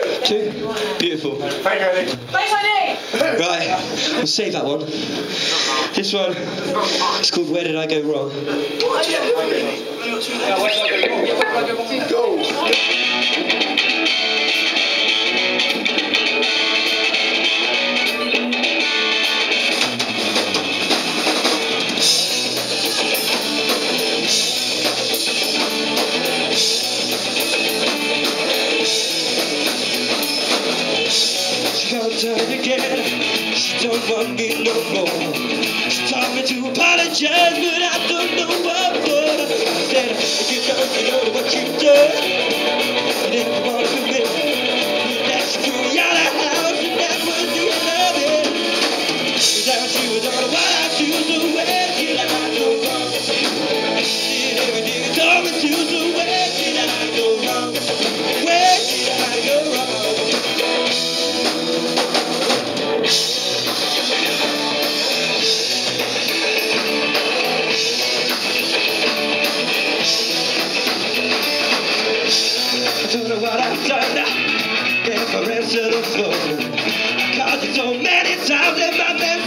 2. Beautiful. Thanks, Eddie. Right, we'll save that one. This one, it's called Where Did I Go Wrong? Go. Turn again, she don't want me no more. She taught me to apologize, but I don't know what for. I said, if you don't know what you've done, and if you want to admit that you threw me out of the house, and that was the end of it. Without you, I don't know what I'd do, so where did I go wrong? Did everything you told me to, so where did I go wrong? Where did I go wrong? I don't know what I've done, if I answer the phone. I called you so many times and my best